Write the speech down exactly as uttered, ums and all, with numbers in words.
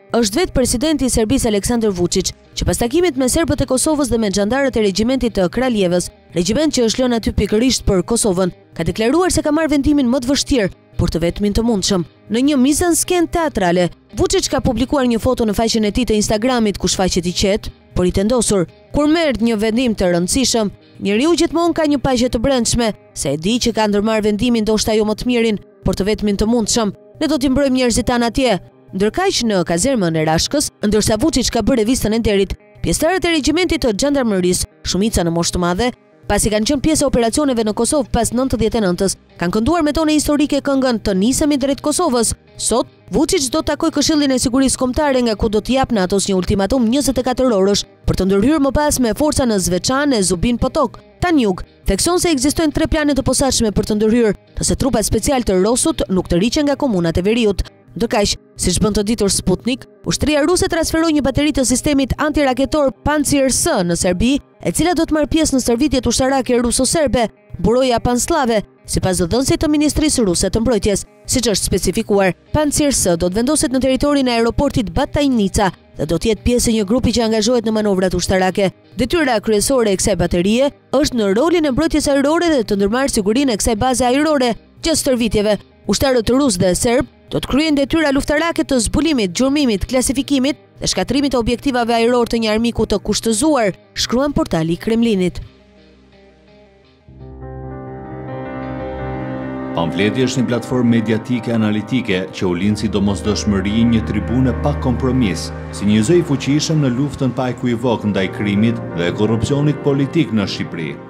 është vetë presidenti i Serbisë Aleksandar Vučić, që pas takimit me serbët e Kosovës dhe me xhandarët e regjimentit të Kraljevës, regjiment që është lënë aty pikërisht për Kosovën, ka deklaruar se ka marrë vendimin më të vështirë, por të vetmin të mundshëm. Në një mizansken teatrale, Vučić ka publikuar një foto në faqen e tij të Instagramit ku shfaqet i qetë, por i tendosur. Kur merr një vendim të rëndësishëm, njeriu gjithmonë ka një paqe të brendshme, se e di që ka ndërmarrë vendimin ndoshta jo më të mirin, por të vetmin të mundshëm. Ne do t'i mbrojmë njerëzit tanë atje. Ndërkaq në kazermën e Rashkës, ndërsa Vučić ka bërë revistën e nderit, pjesëtarët e regjimentit të xhandarmerisë, shumica në moshë të madhe, pasi kanë qenë pjesë e operacioneve në Kosovë pas nëntëdhjetë e nëntës, kanë kënduar me tone historike këngën Të nisemi drejt Kosovës. Sot, Vučić do të takojë Këshillin e Sigurisë Kombëtare nga ku do t'i japë NATO një ultimatum njëzet e katër orësh për të ndërhyrë më pas me forca në Zvečan e Zubin Potok. Tanjug thekson se ekzistojnë tre plane të posaçme për të ndërhyrë, nëse trupat special të Rosut nuk të riqen nga komunat e veriut. Ndërkaq, siç bën të ditur Sputnik, ushtria ruse transferoi një bateri të sistemit antiraketor Pancir S në Serbi, e cila do të marrë pjesë në stërvitjet ushtarake ruso-serbe, buroja Panslave, sipas dhënësit të Ministrisë Ruse të Mbrojtjes. Siç është specifikuar, Pancir S do të vendoset në territorin e aeroportit Batajnica dhe do të jetë pjesë e një grupi që angazhohet në manovrat ushtarake. Detyra kryesore e kësaj baterie është në rolin e mbrojtjes ajrore dhe të ndërmarrë sigurinë e kësaj baze ajrore. Gjatë stërvitjeve, ushtarët rus dhe serb do të kryejnë detyra luftarake të zbulimit, gjurmimit, klasifikimit dhe shkatrimit të objektivave ajror të një armiku të kushtëzuar, shkruan portali i Kremlinit. Pamfleti është një platformë mediatike analitike që u lind si domosdoshmëri një tribune pa kompromis, si një zë i fuqishëm në luftën pa ekuivok ndaj krimit dhe korrupsionit politik në Shqipëri.